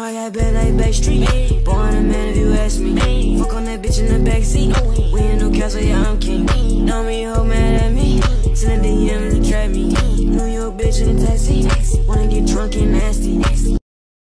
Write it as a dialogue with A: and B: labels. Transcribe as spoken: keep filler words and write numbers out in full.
A: I got bad like Backstreet. Born a man if you ask me. Fuck on that bitch in the backseat. We in no castle, yeah, I'm king. Know me, hoe mad at me. Send a D M to trap me. New York bitch in a taxi. Wanna get drunk and nasty.